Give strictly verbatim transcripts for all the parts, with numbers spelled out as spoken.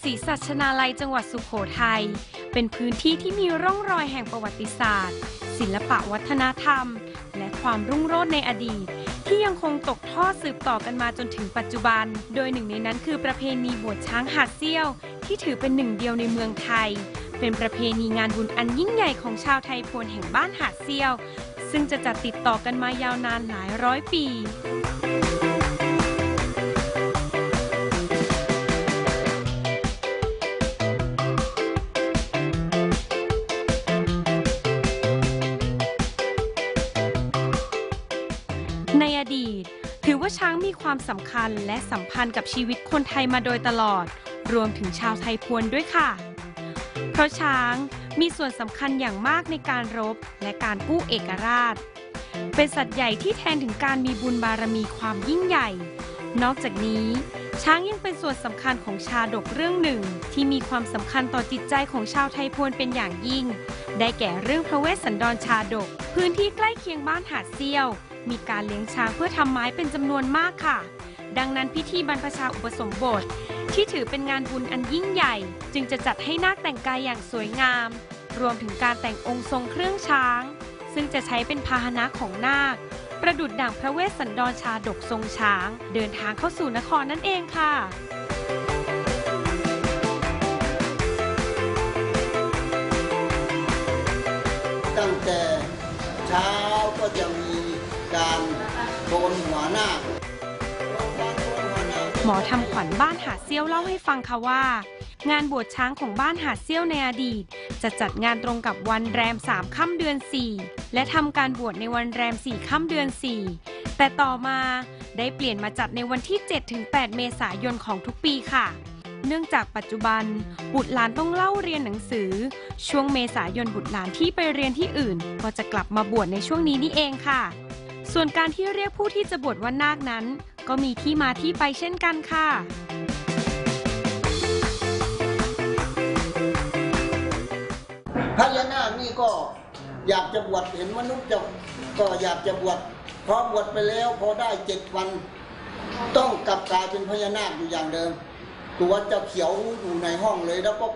ศรีสัชนาลัยจังหวัดสุโขทัยเป็นพื้นที่ที่มีร่องรอยแห่งประวัติศาสตร์ศิลปวัฒนธรรมและความรุ่งโรจน์ในอดีตที่ยังคงตกทอดสืบต่อกันมาจนถึงปัจจุบันโดยหนึ่งในนั้นคือประเพณีบวชช้างหาดเซี่ยวที่ถือเป็นหนึ่งเดียวในเมืองไทยเป็นประเพณีงานบุญอันยิ่งใหญ่ของชาวไทยพวนแห่งบ้านหาดเซี่ยวซึ่งจะจัดติดต่อกันมายาวนานหลายร้อยปีในอดีตถือว่าช้างมีความสำคัญและสัมพันธ์กับชีวิตคนไทยมาโดยตลอดรวมถึงชาวไทยพวนด้วยค่ะเพราะช้างมีส่วนสำคัญอย่างมากในการรบและการกู้เอกราชเป็นสัตว์ใหญ่ที่แทนถึงการมีบุญบารมีความยิ่งใหญ่นอกจากนี้ช้างยังเป็นส่วนสำคัญของชาดกเรื่องหนึ่งที่มีความสำคัญต่อจิตใจของชาวไทยพวนเป็นอย่างยิ่งได้แก่เรื่องพระเวสสันดรชาดกพื้นที่ใกล้เคียงบ้านหาดเซี่ยวมีการเลี้ยงช้างเพื่อทำไม้เป็นจำนวนมากค่ะดังนั้นพิธีบรรพชาอุปสมบทที่ถือเป็นงานบุญอันยิ่งใหญ่จึงจะจัดให้นาคแต่งกายอย่างสวยงามรวมถึงการแต่งองค์ทรงเครื่องช้างซึ่งจะใช้เป็นพาหนะของนาคประดุจดั่งพระเวสสันดรชาดกทรงช้างเดินทางเข้าสู่นครนั่นเองค่ะตั้งแต่เช้าก็จะมีการโกนหัวนาคหมอทำขวัญบ้านหาดเซี่ยวเล่าให้ฟังค่ะว่างานบวชช้างของบ้านหาดเซี่ยวในอดีตจะจัดงานตรงกับวันแรมสามค่ำเดือนสี่และทำการบวชในวันแรมสี่ค่ำเดือนสี่แต่ต่อมาได้เปลี่ยนมาจัดในวันที่ เจ็ดถึงแปด เมษายนของทุกปีค่ะเนื่องจากปัจจุบันบุตรหลานต้องเล่าเรียนหนังสือช่วงเมษายนบุตรหลานที่ไปเรียนที่อื่นก็จะกลับมาบวชในช่วงนี้นี่เองค่ะส่วนการที่เรียกผู้ที่จะบวชว่านาคนั้นก็มีที่มาที่ไปเช่นกันค่ะพญานาคนี่ก็อยากจะบวชเห็นมนุษย์จะก็อยากจะบวชพอบวชไปแล้วพอได้เจ็ดวันต้องกลับกลายเป็นพญานาคอยู่อย่างเดิมตัวจะเขียวอยู่ในห้องเลยแล้วก็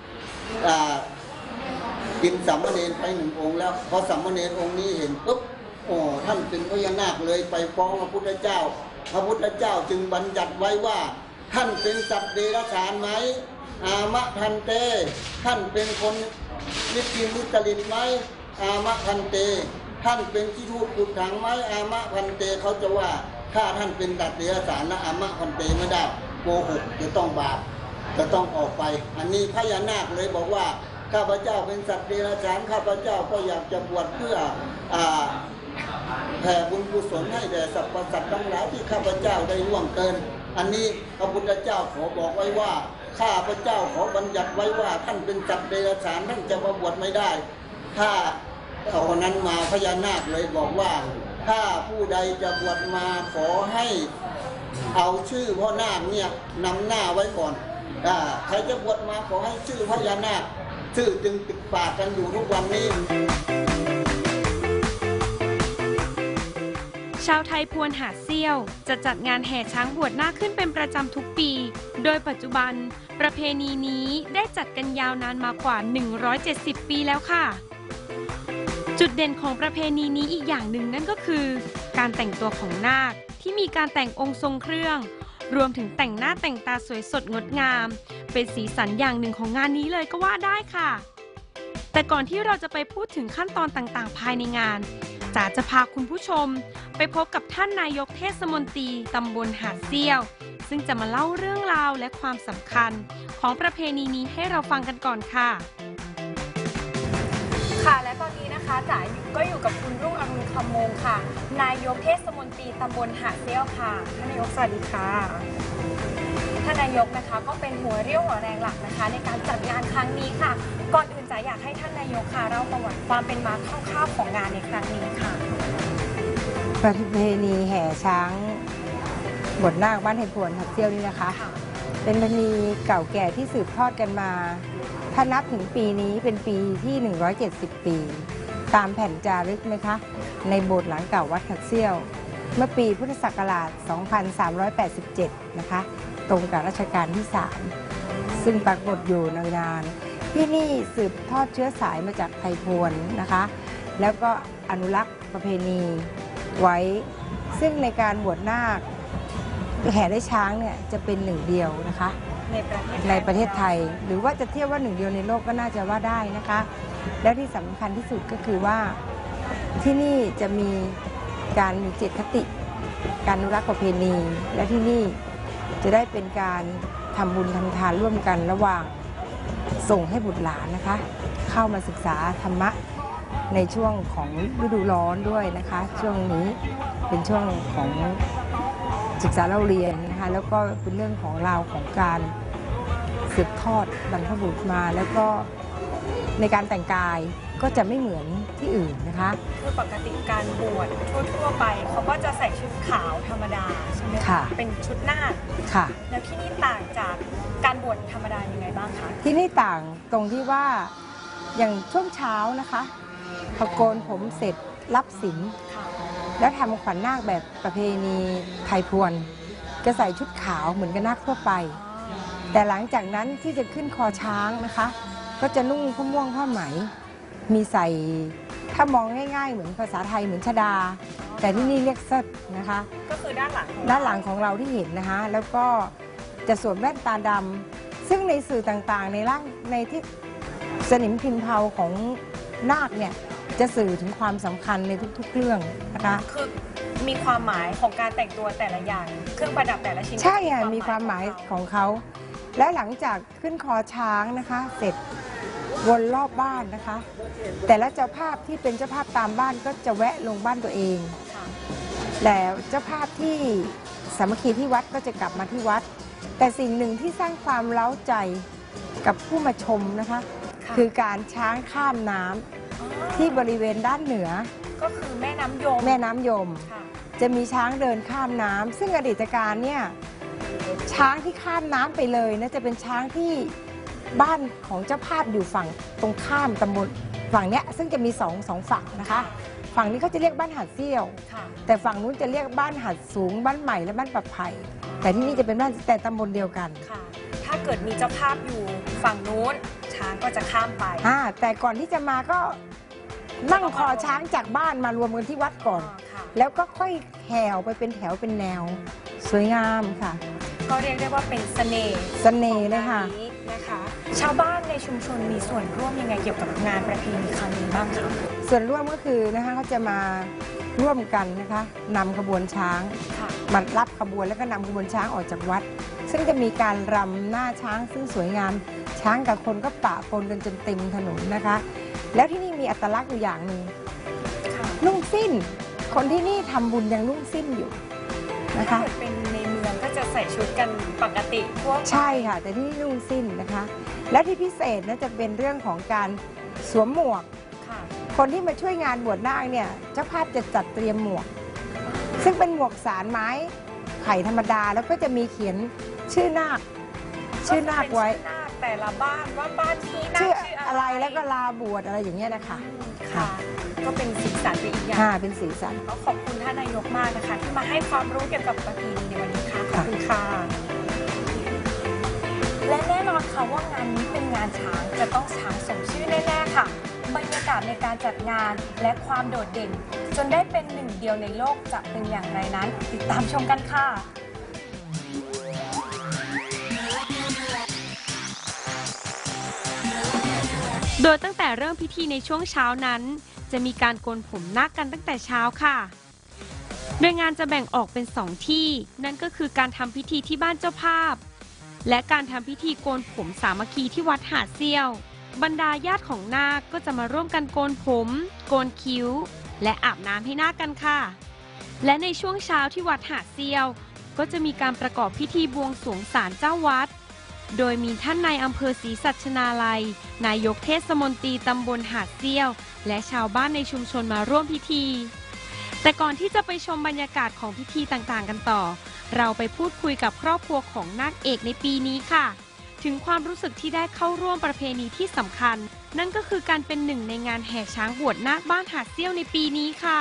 กินสามเณรไปหนึ่งองค์แล้วพอสามเณรองค์นี้เห็นปุ๊บโอ้ท่านเป็นพญานาคเลยไปฟ้องพระพุทธเจ้าพระพุทธเจ้าจึงบัญญัติไว้ว่าท่านเป็นสัตว์เดรัจฉานไหมอามะทันเตท่านเป็นคนนิจิมุตลิตไหมอามะพันเตท่านเป็นที่ทูตกุดถังไหมอามะพันเตเขาจะว่าถ้าท่านเป็นสัตว์เดรัจฉานนะอามะพันเตไม่ได้โกหกจะต้องบาปจะต้องออกไปอันนี้พญานาคเลยบอกว่าข้าพเจ้าเป็นสัตว์เดรัจฉานข้าพเจ้าก็อยากจะบวชเพื่ออ่าแผ่บุญกุศลให้แด่สรรพสัตว์ทั้งหลายที่ข้าพเจ้าได้ล่วงเกินอันนี้พระพุทธเจ้าขอบอกไว้ว่าข้าพเจ้าขอบัญญัติไว้ว่าท่านเป็นสัตว์เดรัจฉานท่านจะมาบวชไม่ได้ถ้าเอานั้นมาพญานาคเลยบอกว่าถ้าผู้ใดจะบวชมาขอให้เอาชื่อพ่อนาคเนี่ยนำหน้าไว้ก่อนใครจะบวชมาขอให้ชื่อพญานาคชื่อจึงติดปากกันอยู่ทุกวันนี้ชาวไทยพวนหาดเซี่ยวจะจัดงานแห่ช้างบวชนาคขึ้นเป็นประจำทุกปีโดยปัจจุบันประเพณีนี้ได้จัดกันยาวนานมากว่าหนึ่งร้อยเจ็ดสิบปีแล้วค่ะจุดเด่นของประเพณีนี้อีกอย่างหนึ่งนั่นก็คือการแต่งตัวของนาคที่มีการแต่งองค์ทรงเครื่องรวมถึงแต่งหน้าแต่งตาสวยสดงดงามเป็นสีสันอย่างหนึ่งของงานนี้เลยก็ว่าได้ค่ะแต่ก่อนที่เราจะไปพูดถึงขั้นตอนต่างๆภายในงานจ๋าจะพาคุณผู้ชมไปพบกับท่านนายกเทศมนตรีตำบลหาดเซี่ยวซึ่งจะมาเล่าเรื่องราวและความสำคัญของประเพณีนี้ให้เราฟังกันก่อนค่ะค่ะและตอนนี้นะคะจ๋าก็อยู่กับคุณรุ่งอรุณคำมงค่ะนายกเทศมนตรีตำบลหาดเซี่ยวค่ะท่านนายกสวัสดีค่ะท่านนายกนะคะก็เป็นหัวเรี่ยวหัวแรงหลักนะคะในการจัดงานครั้งนี้ค่ะก่อนอื่นจ๋าอยากให้ท่านนายกค่ะเล่าประวัติความเป็นมาคร่าวๆของงานในครั้งนี้ค่ะประเพณีแห่ช้างบวชนาคบ้านไทยพวนหาดเซี่ยวนี่นะคะเป็นประเพณีเก่าแก่ที่สืบทอดกันมาถ้านับถึงปีนี้เป็นปีที่หนึ่งร้อยเจ็ดสิบปีตามแผ่นจารึกไหมคะในโบสถ์หลังเก่าวัดหาดเซี่ยวเมื่อปีพุทธศักราชสองพันสามร้อยแปดสิบเจ็ดนะคะตรงกับรัชกาลที่สาม ซซึ่งปรากฏอยู่นานที่นี่สืบทอดเชื้อสายมาจากไทยพวนนะคะแล้วก็อนุรักษ์ประเพณีไว้ซึ่งในการบวชนาคแห่ได้ช้างเนี่ยจะเป็นหนึ่งเดียวนะคะในประเทศในประเทศไทยหรือว่าจะเทียบว่าหนึ่งเดียวในโลกก็น่าจะว่าได้นะคะและที่สำคัญที่สุดก็คือว่าที่นี่จะมีการมีเจตคติการอนุรักษ์ประเพณีและที่นี่จะได้เป็นการทำบุญทำทานร่วมกันระหว่างส่งให้บุตรหลานนะคะเข้ามาศึกษาธรรมะในช่วงของฤดูร้อนด้วยนะคะช่วงนี้เป็นช่วงของศึกษาเล่าเรียนนะคะแล้วก็เป็นเรื่องของราวของการสืบทอดบรรพบุรุษมาแล้วก็ในการแต่งกายก็จะไม่เหมือนที่อื่นนะคะคือปกติการบวชทั่วๆไปเขาก็จะใส่ชุดขาวธรรมดาใช่ไหมคะเป็นชุดนาคค่ะแล้วที่นี่ต่างจากการบวชธรรมดายังไงบ้างคะที่นี่ต่างตรงที่ว่าอย่างช่วงเช้านะคะพอโกนผมเสร็จรับศีลแล้วทำขวัญนาคแบบประเพณีไทยพวนจะใส่ชุดขาวเหมือนกับนาคทั่วไปแต่หลังจากนั้นที่จะขึ้นคอช้างนะคะก็จะนุ่งผ้าม่วงผ้าไหมมีใส่ถ้ามองง่ายๆเหมือนภาษาไทยเหมือนชดาแต่ที่นี่เรียกเซิร์นะคะก็คือด้านหลังด้านหลังของเราที่เห็นนะคะแล้วก็จะสวมแว่นตาดำซึ่งในสื่อต่างๆในร่างในที่สนิมพิมพ์เผาของนาคเนี่ยจะสื่อถึงความสำคัญในทุกๆเรื่องนะคะคือมีความหมายของการแต่งตัวแต่ละอย่างเครื่องประดับแต่ละชิ้นใช่ค่ะมีความหมายของเขาและหลังจากขึ้นคอช้างนะคะเสร็จวนรอบบ้านนะคะแต่ละเจ้าภาพที่เป็นเจ้าภาพตามบ้านก็จะแวะลงบ้านตัวเองแล้วเจ้าภาพที่สามัคคีที่วัดก็จะกลับมาที่วัดแต่สิ่งหนึ่งที่สร้างความเล้าใจกับผู้มาชมนะคะคือการช้างข้ามน้ำที่บริเวณด้านเหนือก็คือแม่น้ำยมแม่น้ำยมจะมีช้างเดินข้ามน้ำซึ่งอดีตการเนี่ยช้างที่ข้ามน้ำไปเลยนะจะเป็นช้างที่บ้านของเจ้าภาพอยู่ฝั่งตรงข้ามตำบลฝั่งเนี้ยซึ่งจะมีสองสองฝั่งนะคะฝั่งนี้เขาจะเรียกบ้านหาดเซี่ยวแต่ฝั่งนู้นจะเรียกบ้านหาดสูงบ้านใหม่และบ้านปะไผ่แต่ที่นี่จะเป็นบ้านแต่ตำบลเดียวกันค่ะถ้าเกิดมีเจ้าภาพอยู่ฝั่งนู้นช้างก็จะข้ามไปอ่าแต่ก่อนที่จะมาก็นั่งคอช้างจากบ้านมารวมกันที่วัดก่อนแล้วก็ค่อยแห่ไปเป็นแถวเป็นแนวสวยงามค่ะก็เรียกได้ว่าเป็นเสน่ห์เสน่ห์เลยค่ะนะคะชาวบ้านในชุมชนมีส่วนร่วมยังไงเกี่ยวกับงานประเพณีครั้งนี้บ้างคะส่วนร่วมก็คือนะคะเขาจะมาร่วมกันนะคะนำขบวนช้างมารับขบวนแล้วก็นำขบวนช้างออกจากวัดซึ่งจะมีการรำหน้าช้างซึ่งสวยงามช้างกับคนก็ปะปนกันจนเต็มถนนนะคะแล้วที่นี่มีอัตลักษณ์อยู่อย่างหนึ่งนุ่งสิ้นคนที่นี่ทำบุญยังนุ่งสิ้นอยู่นะคะถ้าเป็นในเมืองก็จะใส่ชุดกันปกติพวกใช่ค่ะแต่ที่นี่นุ่งสิ้นนะคะและที่พิเศษนะจะเป็นเรื่องของการสวมหมวกคนที่มาช่วยงานบวชนาคเนี่ยเจ้าภาพจะจัดเตรียมหมวกซึ่งเป็นหมวกสารไม้ไผ่ธรรมดาแล้วก็จะมีเขียนชื่อนาคชื่อนาคไว้แต่ละบ้านว่าบ้านที่นาคชื่ออะไรแล้วก็ลาบวชอะไรอย่างเงี้ยนะคะค่ะก็เป็นสีสันไปอีกอย่างเป็นสีสันก็ขอบคุณท่านนายกมากนะคะที่มาให้ความรู้เกี่ยวกับประเพณีในวันนี้ค่ะขอบคุณค่ะและแน่นอนค่ะว่างานนี้เป็นงานช้างจะต้องช้างสมชื่อแน่ๆค่ะบรรยากาศในการจัดงานและความโดดเด่นจนได้เป็นหนึ่งเดียวในโลกจะเป็นอย่างไรนั้นติดตามชมกันค่ะโดยตั้งแต่เริ่มพิธีในช่วงเช้านั้นจะมีการโกนผมนาคกันตั้งแต่เช้าค่ะโดยงานจะแบ่งออกเป็นสองที่นั่นก็คือการทำพิธีที่บ้านเจ้าภาพและการทำพิธีโกนผมสามัคคีที่วัดหาดเซี่ยวบรรดาญาติของนาคก็จะมาร่วมกันโกนผมโกนคิ้วและอาบน้ำให้นาคกันค่ะและในช่วงเช้าที่วัดหาดเซี่ยวก็จะมีการประกอบพิธีบวงสรวงศาลเจ้าวัดโดยมีท่านนายอำเภอศรีสัชนาลัยนายกเทศมนตรีตำบลหาดเซี่ยวและชาวบ้านในชุมชนมาร่วมพิธีแต่ก่อนที่จะไปชมบรรยากาศของพิธีต่างๆกันต่อเราไปพูดคุยกับครอบครัวของนาคเอกในปีนี้ค่ะถึงความรู้สึกที่ได้เข้าร่วมประเพณีที่สำคัญนั่นก็คือการเป็นหนึ่งในงานแห่ช้างบวชนาคบ้านหาดเซี่ยวในปีนี้ค่ะ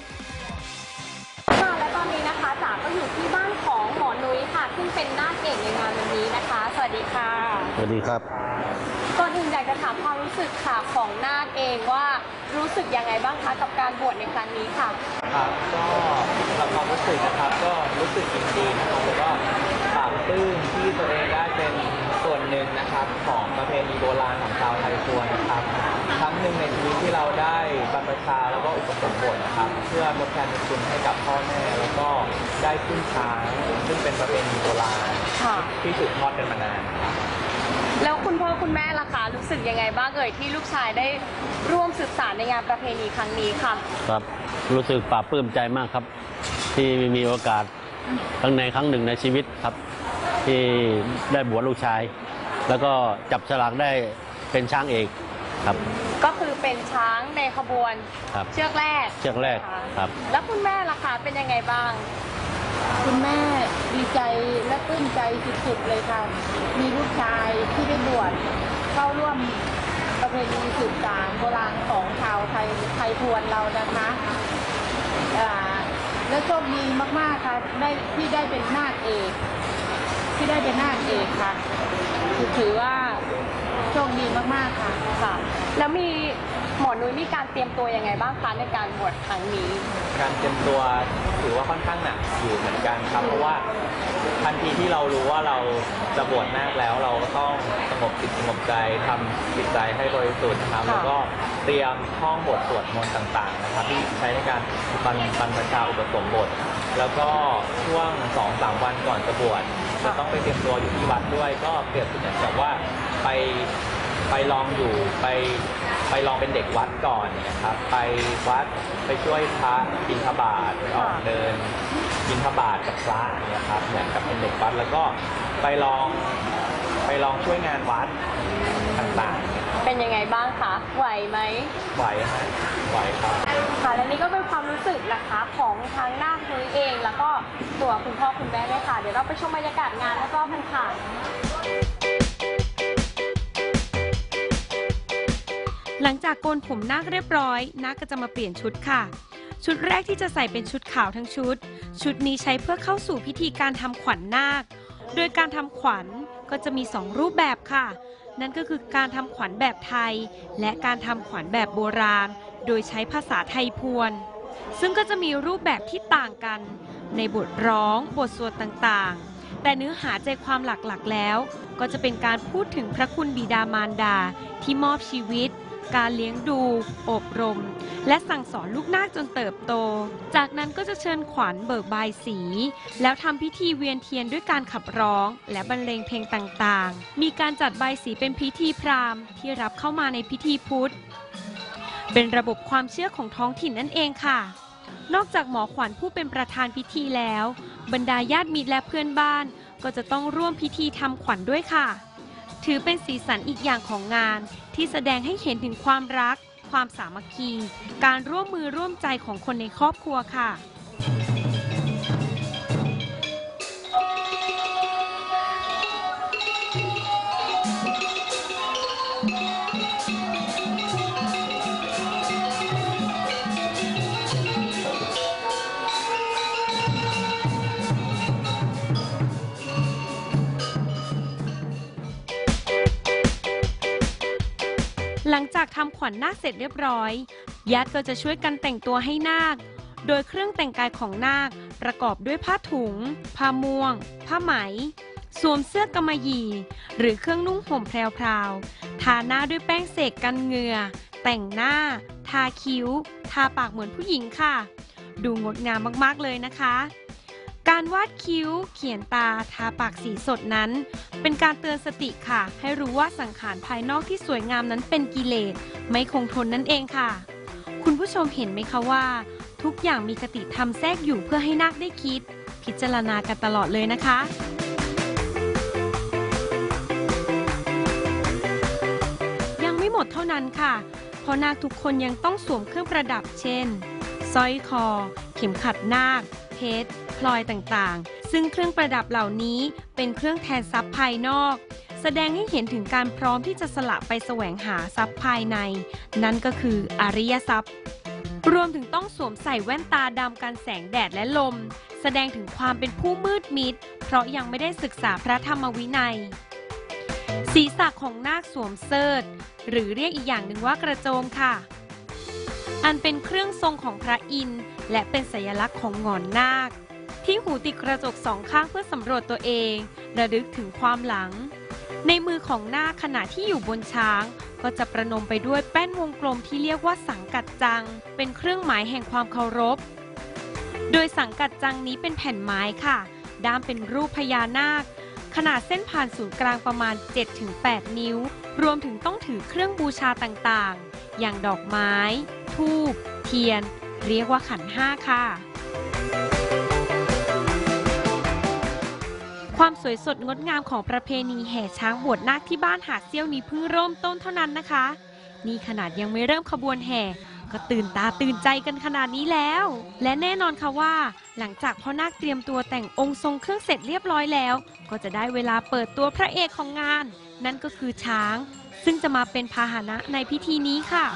ค่ะและตอนนี้นะคะจ๋าก็อยู่ที่บ้านของหมอนุ้ยค่ะซึ่งเป็นนาคเอกในงานวันนี้นะคะสวัสดีค่ะสวัสดีครับก่อนอื่นอยากจะถามความรู้สึกค่ะของนาคเองว่ารู้สึกยังไงบ้างคะกับการบวชในครั้งนี้ค่ะครับก็สำหรับความรู้สึกนะครับก็รู้สึกยินดีนะครับแล้วก็ปลาบปลื้มที่ตัวเองได้เป็นส่วนหนึ่งนะครับของประเพณีโบราณของชาวไทยพวนนะครับครั้งหนึ่งในชีวิตที่เราได้บรรพชาแล้วก็อุปสมบทนะครับเพื่อทดแทนบุญคุณให้กับพ่อแม่แล้วก็ได้ขึ้นช้างซึ่งเป็นประเพณีโบราณที่สืบทอดกันมานานครับแล้วคุณพ่อคุณแม่ล่ะคะรู้สึกยังไงบ้างเอ่ยที่ลูกชายได้ร่วมสืบสานในงานประเพณีครั้งนี้ค่ะครับรู้สึกปลาบปลื้มใจมากครับที่มีโอกาสครั้งในครั้งหนึ่งในชีวิตครับที่ได้บวชลูกชายแล้วก็จับฉลากได้เป็นช้างเอกครับก็คือเป็นช้างในขบวนเชือกแรกเชือกแรกครับแล้วคุณแม่ล่ะคะเป็นยังไงบ้างคุณแม่ดีใจและปลื้มใจสุดๆเลยค่ะมีลูกชายที่ได้บวชเข้าร่วมประเพณีสืบสานโบราณของชาวไทยไทยพวนเรานะคะและโชคดีมากๆค่ะได้ที่ได้เป็นนาคเอกที่ได้เป็นนาคเอกค่ะถือว่าโชคดีมากๆค่ะค่ะแล้วมีหมอนุ้ยมีการเตรียมตัวยังไงบ้างคะในการบวชครั้งนี้การเตรียมตัวถือว่าค่อนข้างหนักอยู่เหมือนกันครับเพราะว่าทันทีที่เรารู้ว่าเราจะบวชนาคแล้วเราก็ต้องสงบจิตสงบใจทำจิตใจให้บริสุทธิ์นะครับแล้วก็เตรียมท่องบทสวดมนต์ต่างๆนะครับที่ใช้ในการบรรบรรพชาอุปสมบทแล้วก็ช่วง สองถึงสาม วันก่อนจะบวชจะต้องไปเตรียมตัวอยู่ที่วัดด้วยก็เปรียบเสมือนกับว่าไปไปลองอยู่ไปไปลองเป็นเด็กวัดก่อนนะครับไปวัดไปช่วยพระบิณฑบาตไปออกเดินบิณฑบาตกับพระเนี่ยครับเหมือนกับเป็นเด็กวัดแล้วก็ไปลองไปลองช่วยงานวัดต่างๆเป็นยังไงบ้างคะไหวไหมไหวฮะไหวครับค่ะและนี่ก็เป็นความรู้สึกนะคะของทางนาคนุ้ยเองแล้วก็ตัวคุณพ่อคุณแม่ด้วยค่ะเดี๋ยวเราไปชมบรรยากาศงานแล้วก็พันค่ะหลังจากโกนผมนาคเรียบร้อยนาคก็จะมาเปลี่ยนชุดค่ะชุดแรกที่จะใส่เป็นชุดขาวทั้งชุดชุดนี้ใช้เพื่อเข้าสู่พิธีการทำขวัญนาคโดยการทำขวัญก็จะมีสองรูปแบบค่ะนั่นก็คือการทำขวัญแบบไทยและการทำขวัญแบบโบราณโดยใช้ภาษาไทยพวนซึ่งก็จะมีรูปแบบที่ต่างกันในบทร้องบทสวดต่างๆแต่เนื้อหาใจความหลักๆแล้วก็จะเป็นการพูดถึงพระคุณบิดามารดาที่มอบชีวิตการเลี้ยงดูอบรมและสั่งสอนลูกนาคจนเติบโตจากนั้นก็จะเชิญขวัญเบิกบายสีแล้วทำพิธีเวียนเทียนด้วยการขับร้องและบรรเลงเพลงต่างๆมีการจัดบายสีเป็นพิธีพราหมณ์ที่รับเข้ามาในพิธีพุทธเป็นระบบความเชื่อของท้องถิ่นนั่นเองค่ะนอกจากหมอขวัญผู้เป็นประธานพิธีแล้วบรรดาญาติมิตรและเพื่อนบ้านก็จะต้องร่วมพิธีทำขวัญด้วยค่ะถือเป็นสีสันอีกอย่างของงานที่แสดงให้เห็นถึงความรักความสามัคคีการร่วมมือร่วมใจของคนในครอบครัวค่ะหลังจากทำขวัญนาคเสร็จเรียบร้อยญาติก็จะช่วยกันแต่งตัวให้นาคโดยเครื่องแต่งกายของนาคประกอบด้วยผ้าถุงผ้าม่วงผ้าไหมสวมเสื้อกำมะหยี่หรือเครื่องนุ่งห่มแพรวๆทาหน้าด้วยแป้งเสกกันเหงื่อแต่งหน้าทาคิ้วทาปากเหมือนผู้หญิงค่ะดูงดงามมากๆเลยนะคะการวาดคิ้วเขียนตาทาปากสีสดนั้นเป็นการเตือนสติค่ะให้รู้ว่าสังขารภายนอกที่สวยงามนั้นเป็นกิเลสไม่คงทนนั่นเองค่ะคุณผู้ชมเห็นไหมคะว่าทุกอย่างมีคติธรรมแทรกอยู่เพื่อให้นาคได้คิดพิจารณากันตลอดเลยนะคะยังไม่หมดเท่านั้นค่ะเพราะนาคทุกคนยังต้องสวมเครื่องประดับเช่นสร้อยคอเข็มขัดนาคเพชรพลอยต่างๆซึ่งเครื่องประดับเหล่านี้เป็นเครื่องแทนทรัพย์ภายนอกแสดงให้เห็นถึงการพร้อมที่จะสละไปแสวงหาทรัพย์ภายในนั่นก็คืออริยทรัพย์รวมถึงต้องสวมใส่แว่นตาดำกันแสงแดดและลมแสดงถึงความเป็นผู้มืดมิดเพราะยังไม่ได้ศึกษาพระธรรมวินัยศีรษะของนาคสวมเสิร์ธหรือเรียกอีกอย่างหนึ่งว่ากระโจมค่ะอันเป็นเครื่องทรงของพระอินทร์และเป็นสัญลักษณ์ของหงอนนาคที่หูติดกระจกสองข้างเพื่อสำรวจตัวเองระลึกถึงความหลังในมือของนาคขณะที่อยู่บนช้างก็จะประนมไปด้วยแป้นวงกลมที่เรียกว่าสังกัดจังเป็นเครื่องหมายแห่งความเคารพโดยสังกัดจังนี้เป็นแผ่นไม้ค่ะด้ามเป็นรูปพญานาคขนาดเส้นผ่านศูนย์กลางประมาณ เจ็ดถึงแปด นิ้วรวมถึงต้องถือเครื่องบูชาต่างๆอย่างดอกไม้ธูปเทียนเรียกว่าขันห้าค่ะความสวยสดงดงามของประเพณีแห่ช้างบวชนาคที่บ้านหาดเซี่ยวนี้เพิ่งเริ่มต้นเท่านั้นนะคะนี่ขนาดยังไม่เริ่มขบวนแห่ก็ตื่นตาตื่นใจกันขนาดนี้แล้วและแน่นอนค่ะว่าหลังจากพ่อนาคเตรียมตัวแต่งองค์ทรงเครื่องเสร็จเรียบร้อยแล้วก็จะได้เวลาเปิดตัวพระเอกของงานนั่นก็คือช้างซึ่งจะมาเป็นพาหนะในพิธีนี้ค่ะ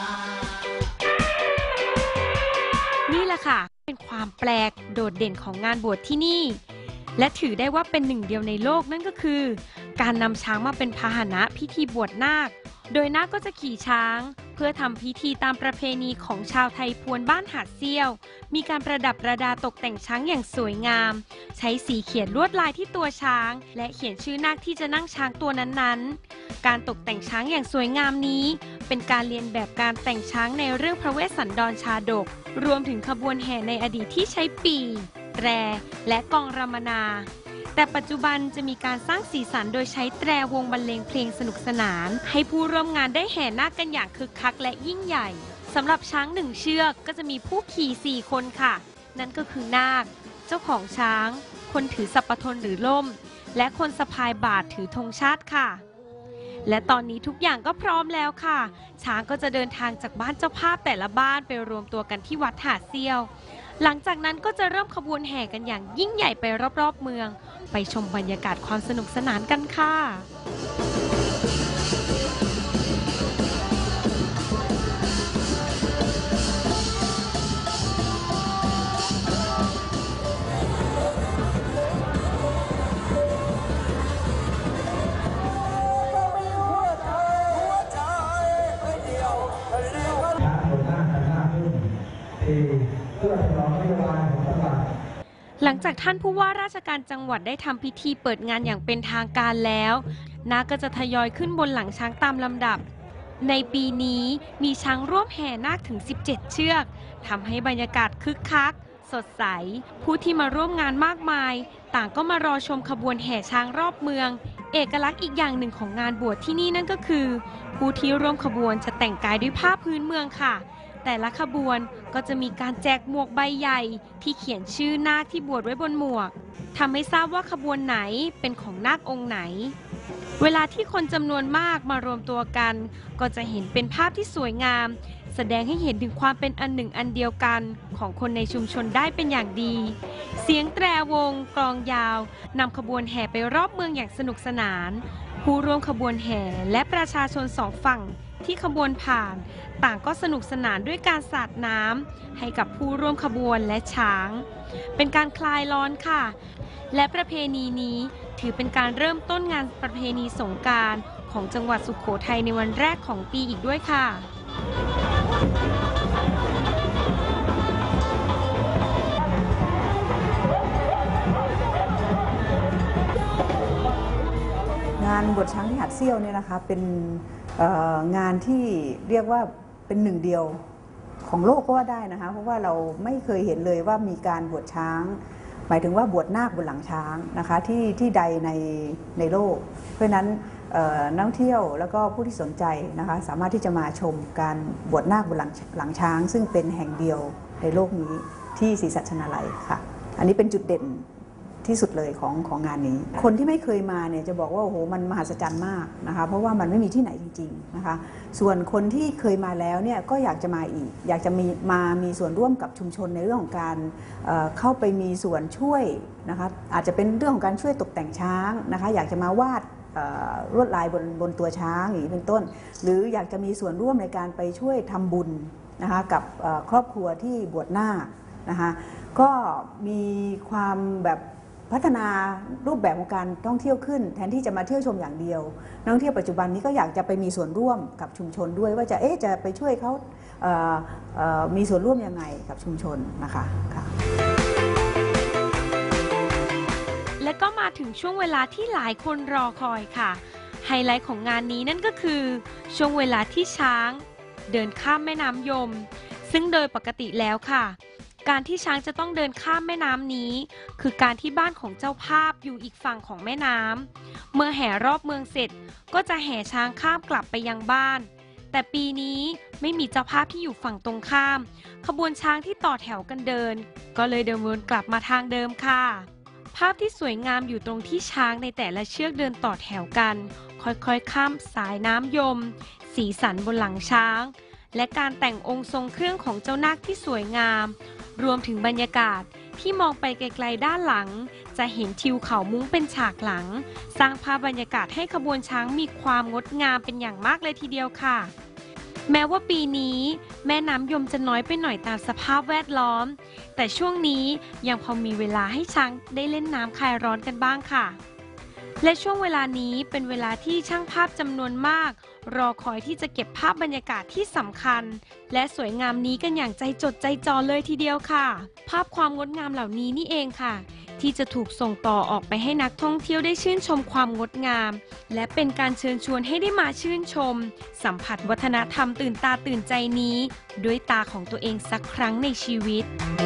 นี่แหละค่ะเป็นความแปลกโดดเด่นของงานบวชที่นี่และถือได้ว่าเป็นหนึ่งเดียวในโลกนั่นก็คือการนำช้างมาเป็นพาหนะพิธีบวชนาคโดยนาคก็จะขี่ช้างเพื่อทำพิธีตามประเพณีของชาวไทยพวนบ้านหาดเซี่ยวมีการประดับประดาตกแต่งช้างอย่างสวยงามใช้สีเขียนลวดลายที่ตัวช้างและเขียนชื่อนาคที่จะนั่งช้างตัวนั้นๆการตกแต่งช้างอย่างสวยงามนี้เป็นการเรียนแบบการแต่งช้างในเรื่องพระเวสสันดรชาดกรวมถึงขบวนแห่ในอดีตที่ใช้ปี่แตรและกองรำมนาแต่ปัจจุบันจะมีการสร้างสีสันโดยใช้แตรวงบรรเลงเพลงสนุกสนานให้ผู้ร่วมงานได้แห่นาคกันอย่างคึกคักและยิ่งใหญ่สำหรับช้างหนึ่งเชือกก็จะมีผู้ขี่สี่คนค่ะนั่นก็คือนาคเจ้าของช้างคนถือสัปทนหรือล่มและคนสะพายบาตรถือธงชาติค่ะและตอนนี้ทุกอย่างก็พร้อมแล้วค่ะช้างก็จะเดินทางจากบ้านเจ้าภาพแต่ละบ้านไปรวมตัวกันที่วัดหาดเซี่ยวหลังจากนั้นก็จะเริ่มขบวนแห่กันอย่างยิ่งใหญ่ไปรอบๆเมืองไปชมบรรยากาศความสนุกสนานกันค่ะหลังจากท่านผู้ว่าราชการจังหวัดได้ทำพิธีเปิดงานอย่างเป็นทางการแล้วนาคก็จะทยอยขึ้นบนหลังช้างตามลำดับในปีนี้มีช้างร่วมแห่นาคถึงสิบเจ็ดเชือกทำให้บรรยากาศคึกคักสดใสผู้ที่มาร่วมงานมากมายต่างก็มารอชมขบวนแห่ช้างรอบเมืองเอกลักษณ์อีกอย่างหนึ่งของงานบวชที่นี่นั่นก็คือผู้ที่ร่วมขบวนจะแต่งกายด้วยผ้าพื้นเมืองค่ะแต่ละขบวนก็จะมีการแจกหมวกใบใหญ่ที่เขียนชื่อนาคที่บวชไว้บนหมวกทำให้ทราบว่าขบวนไหนเป็นของนาคองค์ไหนเวลาที่คนจำนวนมากมารวมตัวกันก็จะเห็นเป็นภาพที่สวยงามแสดงให้เห็นถึงความเป็นอันหนึ่งอันเดียวกันของคนในชุมชนได้เป็นอย่างดีเสียงแตรวงกลองยาวนำขบวนแห่ไปรอบเมืองอย่างสนุกสนานผู้ร่วมขบวนแห่และประชาชนสองฝั่งที่ขบวนผ่านต่างก็สนุกสนานด้วยการสาดน้ำให้กับผู้ร่วมขบวนและช้างเป็นการคลายร้อนค่ะและประเพณีนี้ถือเป็นการเริ่มต้นงานประเพณีสงกรานต์ของจังหวัดสุโขทัยในวันแรกของปีอีกด้วยค่ะงานบวชช้างที่หาดเซี่ยวเนี่ยนะคะเป็นงานที่เรียกว่าเป็นหนึ่งเดียวของโลกก็ว่าได้นะคะเพราะว่าเราไม่เคยเห็นเลยว่ามีการบวชช้างหมายถึงว่าบวชนาคบนหลังช้างนะคะที่ที่ใดในในโลกเพราะฉะนั้นนักท่องเที่ยวแล้วก็ผู้ที่สนใจนะคะสามารถที่จะมาชมการบวชนาคบนหลังหลังช้างซึ่งเป็นแห่งเดียวในโลกนี้ที่ศรีสัชนาลัยค่ะอันนี้เป็นจุดเด่นที่สุดเลยของของงานนี้คนที่ไม่เคยมาเนี่ยจะบอกว่าโอ้โหมันมหัศจรรย์มากนะคะเพราะว่ามันไม่มีที่ไหนจริงๆนะคะส่วนคนที่เคยมาแล้วเนี่ยก็อยากจะมาอีกอยากจะมีมามีส่วนร่วมกับชุมชนในเรื่องของการเอ่อเข้าไปมีส่วนช่วยนะคะอาจจะเป็นเรื่องของการช่วยตกแต่งช้างนะคะอยากจะมาวาดลวดลายบนบนตัวช้างอย่างนี้เป็นต้นหรืออยากจะมีส่วนร่วมในการไปช่วยทำบุญนะคะกับครอบครัวที่บวชนาคนะคะก็มีความแบบพัฒนารูปแบบของการท่องเที่ยวขึ้นแทนที่จะมาเที่ยวชมอย่างเดียวนักท่องเที่ยวปัจจุบันนี้ก็อยากจะไปมีส่วนร่วมกับชุมชนด้วยว่าจะเอ๊ะจะไปช่วยเขาเอ่อเอ่อมีส่วนร่วมยังไงกับชุมชนนะคะค่ะและก็มาถึงช่วงเวลาที่หลายคนรอคอยค่ะไฮไลท์ของงานนี้นั่นก็คือช่วงเวลาที่ช้างเดินข้ามแม่น้ำยมซึ่งโดยปกติแล้วค่ะการที่ช้างจะต้องเดินข้ามแม่น้ำนี้คือการที่บ้านของเจ้าภาพอยู่อีกฝั่งของแม่น้ำเมื่อแห่รอบเมืองเสร็จก็จะแห่ช้างข้ามกลับไปยังบ้านแต่ปีนี้ไม่มีเจ้าภาพที่อยู่ฝั่งตรงข้ามขบวนช้างที่ต่อแถวกันเดินก็เลยเดินวนกลับมาทางเดิมค่ะภาพที่สวยงามอยู่ตรงที่ช้างในแต่ละเชือกเดินต่อแถวกันค่อยๆข้ามสายน้ำยมสีสันบนหลังช้างและการแต่งองค์ทรงเครื่องของเจ้านาคที่สวยงามรวมถึงบรรยากาศที่มองไปไกลๆด้านหลังจะเห็นทิวเขามุ้งเป็นฉากหลังสร้างภาพบรรยากาศให้ขบวนช้างมีความงดงามเป็นอย่างมากเลยทีเดียวค่ะแม้ว่าปีนี้แม่น้ำยมจะน้อยไปหน่อยตามสภาพแวดล้อมแต่ช่วงนี้ยังพอมีเวลาให้ช้างได้เล่นน้ำคลายร้อนกันบ้างค่ะและช่วงเวลานี้เป็นเวลาที่ช่างภาพจำนวนมากรอคอยที่จะเก็บภาพบรรยากาศที่สำคัญและสวยงามนี้กันอย่างใจจดใจจ่อเลยทีเดียวค่ะภาพความงดงามเหล่านี้นี่เองค่ะที่จะถูกส่งต่อออกไปให้นักท่องเที่ยวได้ชื่นชมความงดงามและเป็นการเชิญชวนให้ได้มาชื่นชมสัมผัสวัฒนธรรมตื่นตาตื่นใจนี้ด้วยตาของตัวเองสักครั้งในชีวิต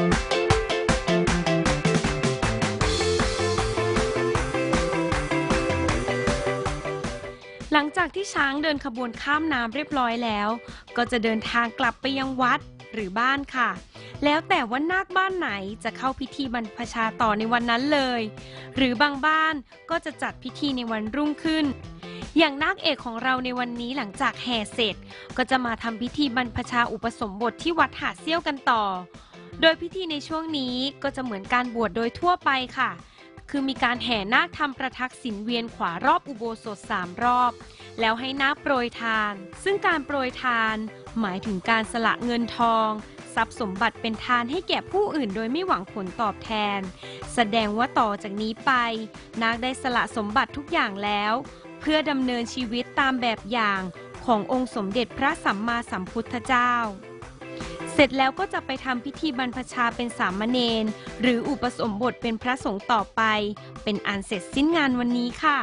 หลังจากที่ช้างเดินขบวนข้ามน้ำเรียบร้อยแล้วก็จะเดินทางกลับไปยังวัดหรือบ้านค่ะแล้วแต่ว่านาคบ้านไหนจะเข้าพิธีบรรพชาต่อในวันนั้นเลยหรือบางบ้านก็จะจัดพิธีในวันรุ่งขึ้นอย่างนาคเอกของเราในวันนี้หลังจากแห่เสร็จก็จะมาทำพิธีบรรพชาอุปสมบทที่วัดหาดเซี่ยวกันต่อโดยพิธีในช่วงนี้ก็จะเหมือนการบวชโดยทั่วไปค่ะคือมีการแห่นาคทำประทักษิณเวียนขวารอบอุโบสถสามรอบแล้วให้นาคโปรยทานซึ่งการโปรยทานหมายถึงการสละเงินทองทรัพย์สมบัติเป็นทานให้แก่ผู้อื่นโดยไม่หวังผลตอบแทนแสดงว่าต่อจากนี้ไปนาคได้สละสมบัติทุกอย่างแล้วเพื่อดำเนินชีวิตตามแบบอย่างขององค์สมเด็จพระสัมมาสัมพุทธเจ้าเสร็จแล้วก็จะไปทำพิธีบรรพชาเป็นสามเณรหรืออุปสมบทเป็นพระสงฆ์ต่อไปเป็นอันเสร็จสิ้นงานวันนี้ค่ะ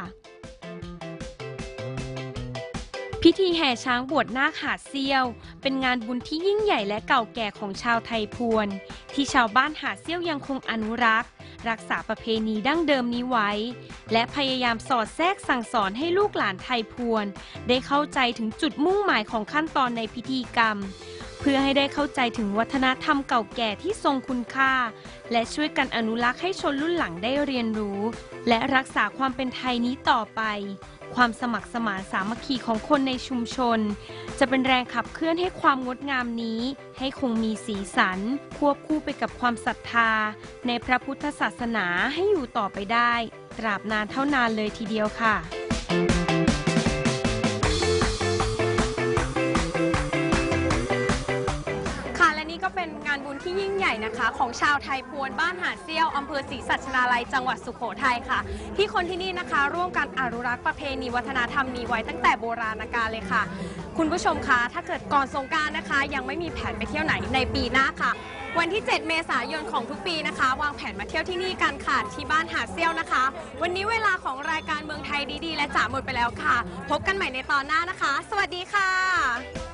พิธีแห่ช้างบวชนาคหาดเซี่ยวเป็นงานบุญที่ยิ่งใหญ่และเก่าแก่ของชาวไทยพวนที่ชาวบ้านหาดเซี่ยวยังคงอนุรักษ์รักษาประเพณีดั้งเดิมนี้ไว้และพยายามสอดแทรกสั่งสอนให้ลูกหลานไทยพวนได้เข้าใจถึงจุดมุ่งหมายของขั้นตอนในพิธีกรรมเพื่อให้ได้เข้าใจถึงวัฒนธรรมเก่าแก่ที่ทรงคุณค่าและช่วยกันอนุรักษ์ให้ชนรุ่นหลังได้เรียนรู้และรักษาความเป็นไทยนี้ต่อไปความสมัครสมานสามัคคีของคนในชุมชนจะเป็นแรงขับเคลื่อนให้ความงดงามนี้ให้คงมีสีสันควบคู่ไปกับความศรัทธาในพระพุทธศาสนาให้อยู่ต่อไปได้ตราบนานเท่านานเลยทีเดียวค่ะก็เป็นงานบุญที่ยิ่งใหญ่นะคะของชาวไทยพวนบ้านหาดเซี่ยวอำเภอศรีสัชนาลัยจังหวัดสุโขทัยค่ะที่คนที่นี่นะคะร่วมกันอนุรักษ์ประเพณีวัฒนธรรมนี้ไว้ตั้งแต่โบราณกาลเลยค่ะคุณผู้ชมคะถ้าเกิดก่อนสงกรานต์นะคะยังไม่มีแผนไปเที่ยวไหนในปีหน้าค่ะวันที่เจ็ดเมษายนของทุกปีนะคะวางแผนมาเที่ยวที่นี่กันค่ะที่บ้านหาดเซี่ยวนะคะวันนี้เวลาของรายการเมืองไทยดีๆและจ๋าหมดไปแล้วค่ะพบกันใหม่ในตอนหน้านะคะสวัสดีค่ะ